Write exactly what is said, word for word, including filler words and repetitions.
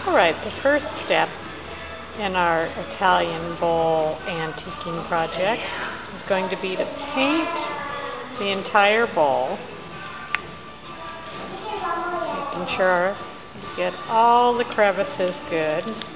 Alright, the first step in our Italian bowl antiquing project is going to be to paint the entire bowl, making sure you get all the crevices good.